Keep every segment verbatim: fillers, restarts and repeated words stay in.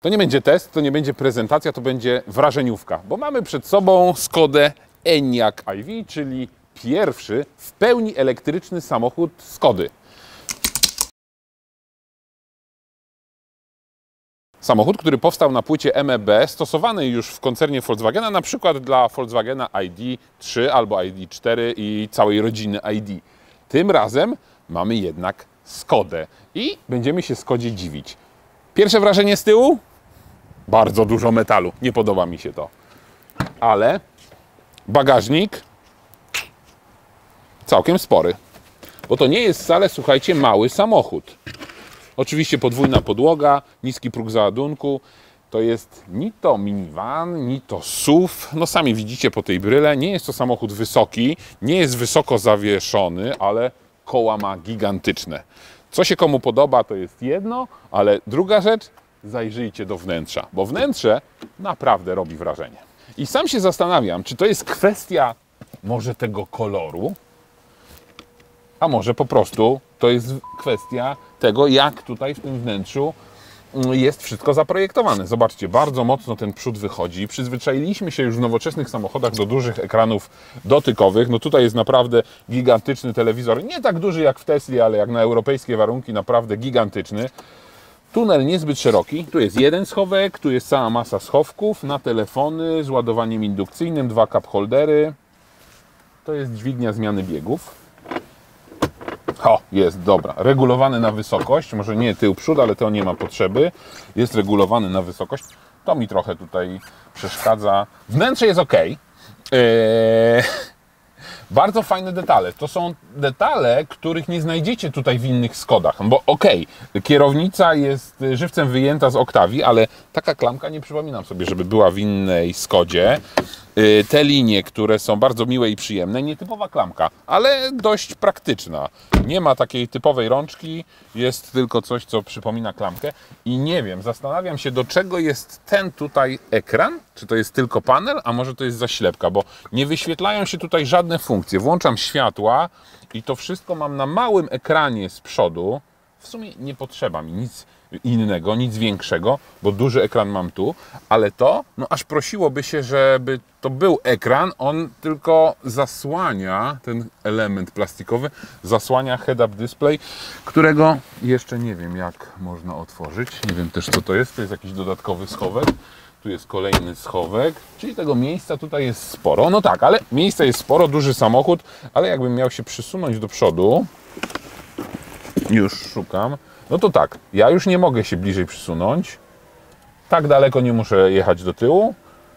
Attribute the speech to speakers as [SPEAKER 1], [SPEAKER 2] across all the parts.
[SPEAKER 1] To nie będzie test, to nie będzie prezentacja, to będzie wrażeniówka, bo mamy przed sobą Skodę Enyaq i V, czyli pierwszy w pełni elektryczny samochód Skody. Samochód, który powstał na płycie M E B, stosowany już w koncernie Volkswagena, na przykład dla Volkswagena I D trzy albo I D cztery i całej rodziny I D. Tym razem mamy jednak Skodę i będziemy się Skodzie dziwić. Pierwsze wrażenie z tyłu? Bardzo dużo metalu, nie podoba mi się to. Ale bagażnik całkiem spory, bo to nie jest wcale, słuchajcie, mały samochód. Oczywiście podwójna podłoga, niski próg załadunku. To jest ni to minivan, ni to S U V. No sami widzicie po tej bryle. Nie jest to samochód wysoki, nie jest wysoko zawieszony, ale koła ma gigantyczne. Co się komu podoba, to jest jedno, ale druga rzecz, zajrzyjcie do wnętrza, bo wnętrze naprawdę robi wrażenie. I sam się zastanawiam, czy to jest kwestia może tego koloru, a może po prostu to jest kwestia tego, jak tutaj w tym wnętrzu jest wszystko zaprojektowane. Zobaczcie, bardzo mocno ten przód wychodzi. Przyzwyczailiśmy się już w nowoczesnych samochodach do dużych ekranów dotykowych. No tutaj jest naprawdę gigantyczny telewizor. Nie tak duży jak w Tesli, ale jak na europejskie warunki naprawdę gigantyczny. Tunel niezbyt szeroki. Tu jest jeden schowek, tu jest cała masa schowków na telefony z ładowaniem indukcyjnym, dwa cup holdery. To jest dźwignia zmiany biegów. O, jest, dobra. Regulowany na wysokość. Może nie tył, przód, ale to nie ma potrzeby. Jest regulowany na wysokość. To mi trochę tutaj przeszkadza. Wnętrze jest ok. Eee, bardzo fajne detale. To są detale, których nie znajdziecie tutaj w innych Skodach. Bo ok, kierownica jest żywcem wyjęta z Octavii, ale taka klamka nie przypominam sobie, żeby była w innej Skodzie. Te linie, które są bardzo miłe i przyjemne, nietypowa klamka, ale dość praktyczna. Nie ma takiej typowej rączki, jest tylko coś, co przypomina klamkę. I nie wiem, zastanawiam się, do czego jest ten tutaj ekran. Czy to jest tylko panel, a może to jest zaślepka, bo nie wyświetlają się tutaj żadne funkcje. Włączam światła i to wszystko mam na małym ekranie z przodu. W sumie nie potrzeba mi nic innego, nic większego, bo duży ekran mam tu, ale to, no aż prosiłoby się, żeby to był ekran, on tylko zasłania, ten element plastikowy, zasłania head-up display, którego jeszcze nie wiem, jak można otworzyć, nie wiem też, co to jest, to jest jakiś dodatkowy schowek, tu jest kolejny schowek, czyli tego miejsca tutaj jest sporo, no tak, ale miejsca jest sporo, duży samochód, ale jakbym miał się przysunąć do przodu, już szukam, no to tak, ja już nie mogę się bliżej przysunąć. Tak daleko nie muszę jechać do tyłu.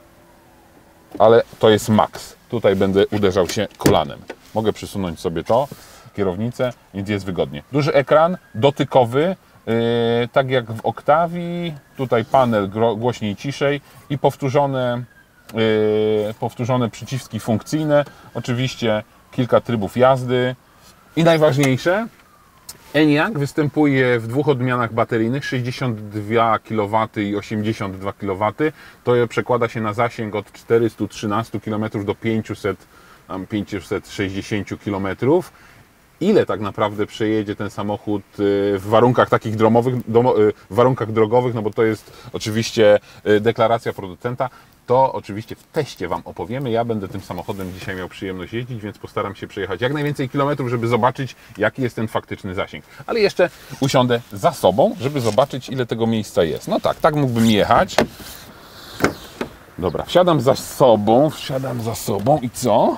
[SPEAKER 1] Ale to jest maks. Tutaj będę uderzał się kolanem. Mogę przysunąć sobie to, kierownicę, więc jest wygodnie. Duży ekran, dotykowy, yy, tak jak w Octavii. Tutaj panel głośniej, ciszej i powtórzone, yy, powtórzone przyciski funkcyjne. Oczywiście kilka trybów jazdy. I najważniejsze, Enyaq występuje w dwóch odmianach bateryjnych, sześćdziesiąt dwa kilowatów i osiemdziesiąt dwa kilowatów. To przekłada się na zasięg od czterystu trzynastu kilometrów do pięciuset, pięciuset sześćdziesięciu kilometrów. Ile tak naprawdę przejedzie ten samochód w warunkach takich dromowych, w warunkach drogowych, no bo to jest oczywiście deklaracja producenta, to oczywiście w teście Wam opowiemy. Ja będę tym samochodem dzisiaj miał przyjemność jeździć, więc postaram się przejechać jak najwięcej kilometrów, żeby zobaczyć, jaki jest ten faktyczny zasięg. Ale jeszcze usiądę za sobą, żeby zobaczyć, ile tego miejsca jest. No tak, tak mógłbym jechać. Dobra, wsiadam za sobą, wsiadam za sobą i co?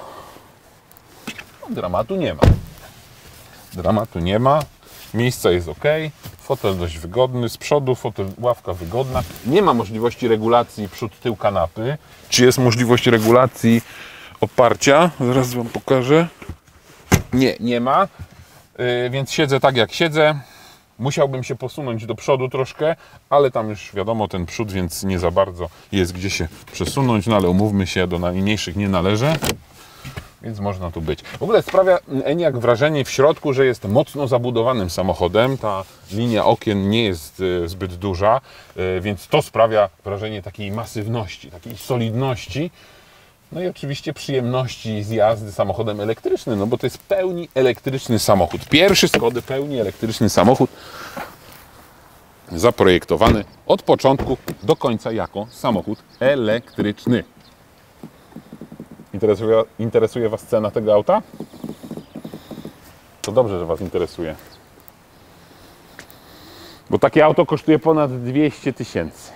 [SPEAKER 1] No, dramatu nie ma. Dramatu nie ma. Miejsca jest ok. Fotel dość wygodny. Z przodu fotel, ławka wygodna. Nie ma możliwości regulacji przód, tył kanapy. Czy jest możliwość regulacji oparcia? Zaraz Wam pokażę. Nie, nie ma. Yy, więc siedzę tak jak siedzę. Musiałbym się posunąć do przodu troszkę, ale tam już wiadomo ten przód, więc nie za bardzo jest gdzie się przesunąć. No ale umówmy się, do najmniejszych nie należy. Więc można tu być. W ogóle sprawia Enyaq wrażenie w środku, że jest mocno zabudowanym samochodem. Ta linia okien nie jest zbyt duża, więc to sprawia wrażenie takiej masywności, takiej solidności. No i oczywiście przyjemności z jazdy samochodem elektrycznym, no bo to jest w pełni elektryczny samochód. Pierwszy Skody pełni elektryczny samochód. zaprojektowany od początku do końca jako samochód elektryczny. Interesuje, interesuje Was cena tego auta? To dobrze, że Was interesuje. Bo takie auto kosztuje ponad dwieście tysięcy.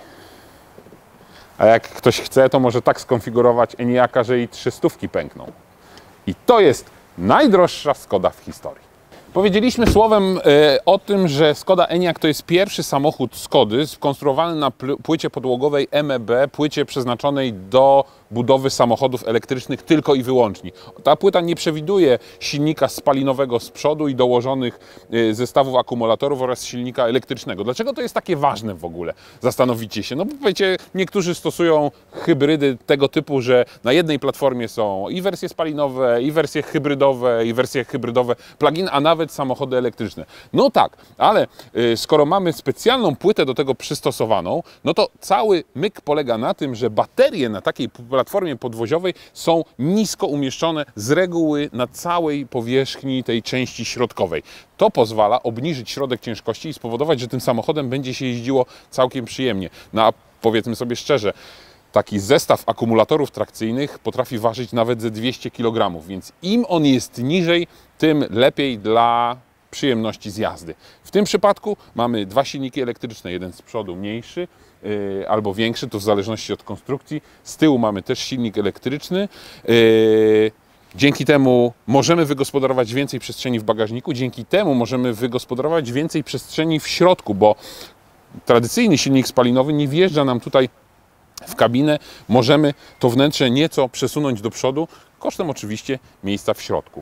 [SPEAKER 1] A jak ktoś chce, to może tak skonfigurować Enyaq'a, że i trzy stówki pękną. I to jest najdroższa Skoda w historii. Powiedzieliśmy słowem e, o tym, że Skoda Enyaq to jest pierwszy samochód Skody skonstruowany na płycie podłogowej M E B, płycie przeznaczonej do budowy samochodów elektrycznych tylko i wyłącznie. Ta płyta nie przewiduje silnika spalinowego z przodu i dołożonych e, zestawów akumulatorów oraz silnika elektrycznego. Dlaczego to jest takie ważne w ogóle? Zastanowicie się. No bo wiecie, niektórzy stosują hybrydy tego typu, że na jednej platformie są i wersje spalinowe, i wersje hybrydowe, i wersje hybrydowe plug-in, a nawet samochody elektryczne. No tak, ale y, skoro mamy specjalną płytę do tego przystosowaną, no to cały myk polega na tym, że baterie na takiej platformie podwoziowej są nisko umieszczone z reguły na całej powierzchni tej części środkowej. To pozwala obniżyć środek ciężkości i spowodować, że tym samochodem będzie się jeździło całkiem przyjemnie. No a powiedzmy sobie szczerze, taki zestaw akumulatorów trakcyjnych potrafi ważyć nawet ze dwieście kilogramów, więc im on jest niżej, tym lepiej dla przyjemności z jazdy. W tym przypadku mamy dwa silniki elektryczne, jeden z przodu mniejszy yy, albo większy, to w zależności od konstrukcji. Z tyłu mamy też silnik elektryczny. Yy, Dzięki temu możemy wygospodarować więcej przestrzeni w bagażniku, dzięki temu możemy wygospodarować więcej przestrzeni w środku, bo tradycyjny silnik spalinowy nie wjeżdża nam tutaj w kabinę, możemy to wnętrze nieco przesunąć do przodu, kosztem oczywiście miejsca w środku.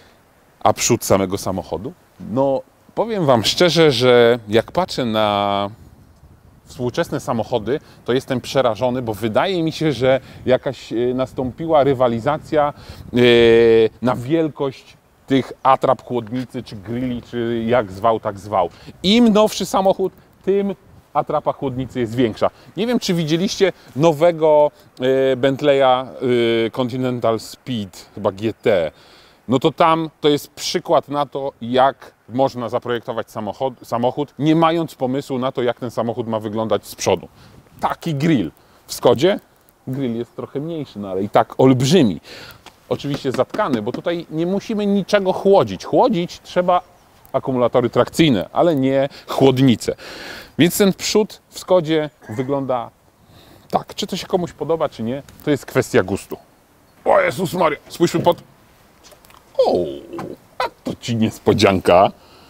[SPEAKER 1] A przód samego samochodu? No, powiem Wam szczerze, że jak patrzę na współczesne samochody, to jestem przerażony, bo wydaje mi się, że jakaś nastąpiła rywalizacja na wielkość tych atrap chłodnicy, czy grilli, czy jak zwał, tak zwał. Im nowszy samochód, tym atrapa chłodnicy jest większa. Nie wiem, czy widzieliście nowego y, Bentleya y, Continental Speed, chyba G T. No to tam to jest przykład na to, jak można zaprojektować samochód, samochód, nie mając pomysłu na to, jak ten samochód ma wyglądać z przodu. Taki grill. W Skodzie grill jest trochę mniejszy, no ale i tak olbrzymi. Oczywiście zatkany, bo tutaj nie musimy niczego chłodzić. Chłodzić trzeba akumulatory trakcyjne, ale nie chłodnice. Więc ten przód w Skodzie wygląda tak. Czy to się komuś podoba, czy nie, to jest kwestia gustu. O Jezus Maria, spójrzmy pod... O, a to Ci niespodzianka.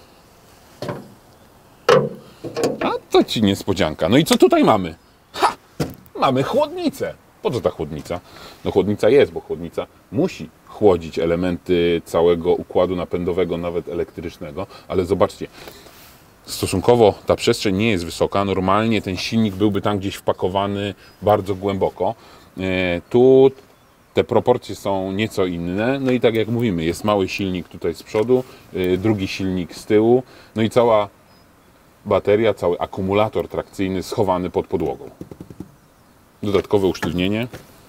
[SPEAKER 1] A to Ci niespodzianka. No i co tutaj mamy? Ha! Mamy chłodnicę. Po co ta chłodnica? No chłodnica jest, bo chłodnica musi chłodzić elementy całego układu napędowego, nawet elektrycznego, ale zobaczcie, stosunkowo ta przestrzeń nie jest wysoka. Normalnie ten silnik byłby tam gdzieś wpakowany bardzo głęboko. Tu te proporcje są nieco inne. No i tak jak mówimy, jest mały silnik tutaj z przodu, drugi silnik z tyłu, no i cała bateria, cały akumulator trakcyjny schowany pod podłogą. Dodatkowe usztywnienie.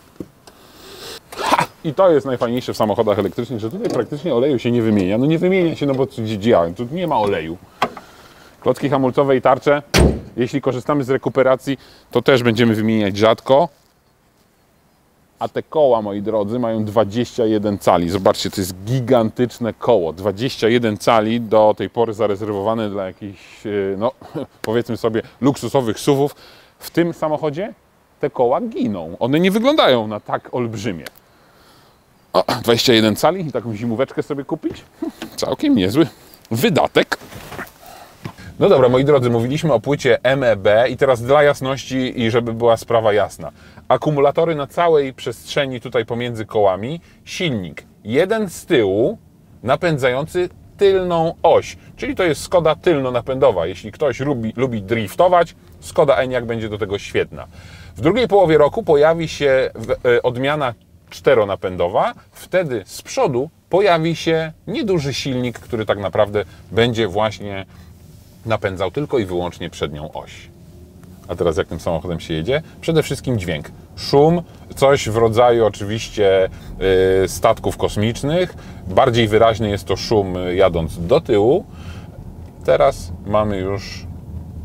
[SPEAKER 1] Ha! I to jest najfajniejsze w samochodach elektrycznych, że tutaj praktycznie oleju się nie wymienia. No nie wymienia się, no bo działem, tu nie ma oleju. Klocki hamulcowe i tarcze, jeśli korzystamy z rekuperacji, to też będziemy wymieniać rzadko. A te koła, moi drodzy, mają dwadzieścia jeden cali. Zobaczcie, to jest gigantyczne koło. dwadzieścia jeden cali, do tej pory zarezerwowane dla jakichś, no powiedzmy sobie, luksusowych suwów. W tym samochodzie te koła giną. One nie wyglądają na tak olbrzymie. O, dwadzieścia jeden cali i taką zimóweczkę sobie kupić? Całkiem niezły wydatek. No dobra, moi drodzy, mówiliśmy o płycie M E B i teraz dla jasności i żeby była sprawa jasna. Akumulatory na całej przestrzeni tutaj pomiędzy kołami, silnik jeden z tyłu napędzający tylną oś, czyli to jest Skoda tylno-napędowa. Jeśli ktoś lubi, lubi driftować, Skoda Enyaq będzie do tego świetna. W drugiej połowie roku pojawi się odmiana czteronapędowa, wtedy z przodu pojawi się nieduży silnik, który tak naprawdę będzie właśnie napędzał tylko i wyłącznie przednią oś. A teraz jak tym samochodem się jedzie? Przede wszystkim dźwięk. Szum, coś w rodzaju oczywiście yy, statków kosmicznych. Bardziej wyraźny jest to szum jadąc do tyłu. Teraz mamy już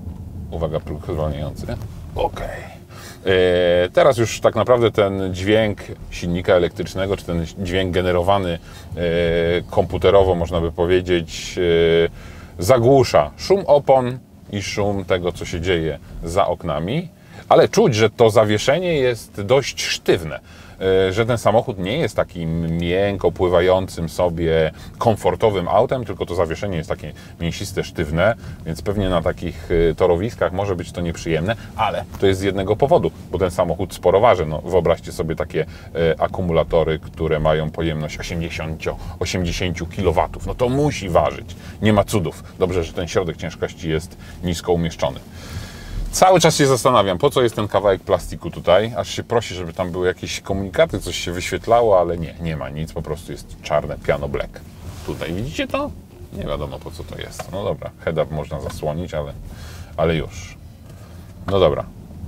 [SPEAKER 1] Uwaga, próg zwalniający. Ok. Teraz już tak naprawdę ten dźwięk silnika elektrycznego, czy ten dźwięk generowany komputerowo, można by powiedzieć, zagłusza szum opon i szum tego, co się dzieje za oknami, ale czuć, że to zawieszenie jest dość sztywne, że ten samochód nie jest takim miękko pływającym sobie komfortowym autem, tylko to zawieszenie jest takie mięsiste, sztywne, więc pewnie na takich torowiskach może być to nieprzyjemne, ale to jest z jednego powodu, bo ten samochód sporo waży. No, wyobraźcie sobie takie akumulatory, które mają pojemność osiemdziesiąt, osiemdziesiąt kilowatów. No to musi ważyć. Nie ma cudów. Dobrze, że ten środek ciężkości jest nisko umieszczony. Cały czas się zastanawiam, po co jest ten kawałek plastiku tutaj, aż się prosi, żeby tam były jakieś komunikaty, coś się wyświetlało, ale nie, nie ma nic, po prostu jest czarne piano black. Tutaj widzicie to? Nie wiadomo, po co to jest. No dobra, head-up można zasłonić, ale, ale już. No dobra.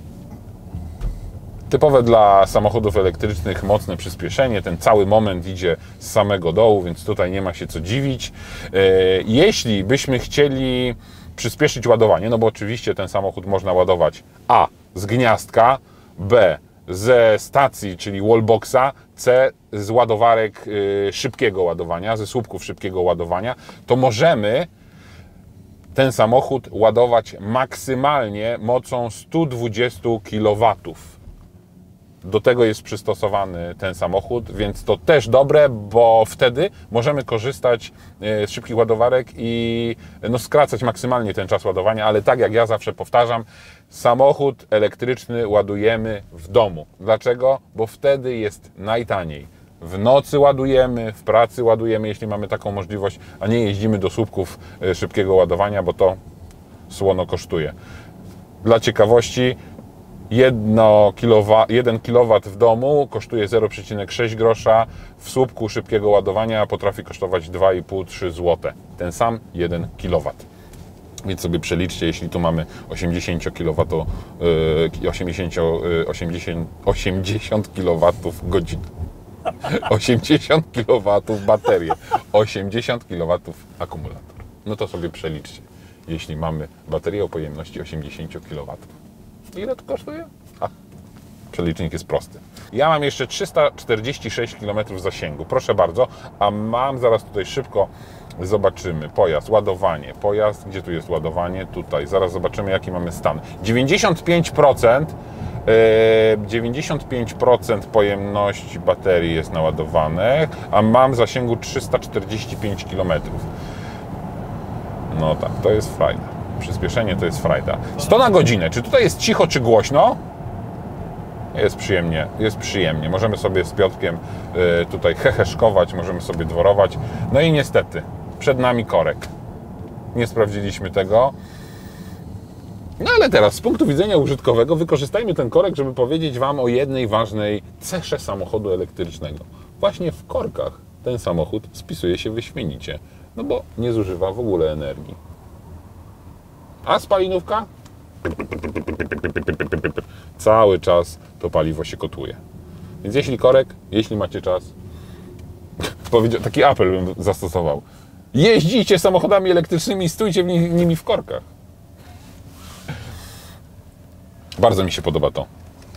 [SPEAKER 1] Typowe dla samochodów elektrycznych mocne przyspieszenie, ten cały moment idzie z samego dołu, więc tutaj nie ma się co dziwić. Jeśli byśmy chcieli przyspieszyć ładowanie, no bo oczywiście ten samochód można ładować A z gniazdka, B ze stacji, czyli wallboxa, C z ładowarek szybkiego ładowania, ze słupków szybkiego ładowania, to możemy ten samochód ładować maksymalnie mocą sto dwadzieścia kilowatów. Do tego jest przystosowany ten samochód, więc to też dobre, bo wtedy możemy korzystać z szybkich ładowarek i no, skracać maksymalnie ten czas ładowania, ale tak jak ja zawsze powtarzam, samochód elektryczny ładujemy w domu. Dlaczego? Bo wtedy jest najtaniej. W nocy ładujemy, w pracy ładujemy, jeśli mamy taką możliwość, a nie jeździmy do słupków szybkiego ładowania, bo to słono kosztuje. Dla ciekawości, jeden kilowat w domu kosztuje zero przecinek sześć grosza, w słupku szybkiego ładowania potrafi kosztować dwa i pół do trzech złotych. Ten sam jeden kilowat. Więc sobie przeliczcie, jeśli tu mamy osiemdziesiąt kilowatów, osiemdziesiąt, osiemdziesiąt, osiemdziesiąt kilowatów godzin. osiemdziesiąt kilowatów baterię, osiemdziesiąt kilowatów akumulator. No to sobie przeliczcie, jeśli mamy baterię o pojemności osiemdziesiąt kilowatów. Ile to kosztuje? A, przelicznik jest prosty. Ja mam jeszcze trzysta czterdzieści sześć kilometrów zasięgu. Proszę bardzo, a mam zaraz tutaj szybko, zobaczymy. Pojazd, ładowanie. Pojazd, gdzie tu jest ładowanie? Tutaj. Zaraz zobaczymy, jaki mamy stan. dziewięćdziesiąt pięć procent dziewięćdziesiąt pięć procent pojemności baterii jest naładowane, a mam zasięgu trzysta czterdzieści pięć kilometrów. No tak, to jest frajda. Przyspieszenie to jest frajda. sto na godzinę. Czy tutaj jest cicho, czy głośno? Jest przyjemnie, jest przyjemnie. Możemy sobie z Piotrkiem tutaj heheszkować, możemy sobie dworować. No i niestety, przed nami korek. Nie sprawdziliśmy tego. No ale teraz, z punktu widzenia użytkowego, wykorzystajmy ten korek, żeby powiedzieć Wam o jednej ważnej cesze samochodu elektrycznego. Właśnie w korkach ten samochód spisuje się wyśmienicie, no bo nie zużywa w ogóle energii. A spalinówka? Cały czas to paliwo się kotłuje. Więc jeśli korek, jeśli macie czas, taki apel bym zastosował. Jeździcie samochodami elektrycznymi i stójcie w nimi w korkach. Bardzo mi się podoba to.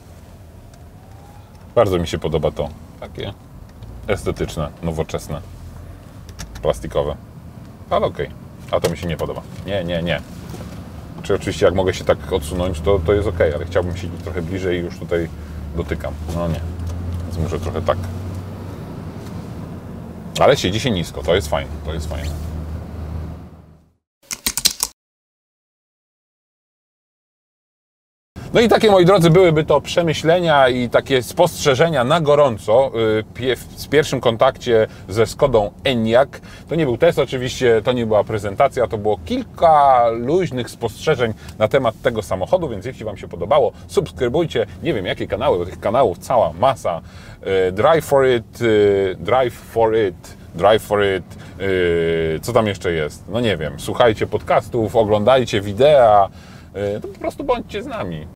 [SPEAKER 1] Bardzo mi się podoba to. Takie estetyczne, nowoczesne, plastikowe. Ale okej. Okay. A to mi się nie podoba. Nie, nie, nie. Czy oczywiście jak mogę się tak odsunąć, to, to jest ok, ale chciałbym siedzieć trochę bliżej i już tutaj dotykam. No nie. Więc muszę trochę tak. Ale siedzi się nisko. To jest fajne. To jest fajne. No i takie, moi drodzy, byłyby to przemyślenia i takie spostrzeżenia na gorąco w pierwszym kontakcie ze Skodą Enyaq. To nie był test oczywiście, to nie była prezentacja, to było kilka luźnych spostrzeżeń na temat tego samochodu, więc jeśli Wam się podobało, subskrybujcie, nie wiem jakie kanały, bo tych kanałów cała masa. Drive for it, drive for it, drive for it, co tam jeszcze jest? No nie wiem, słuchajcie podcastów, oglądajcie wideo, to po prostu bądźcie z nami.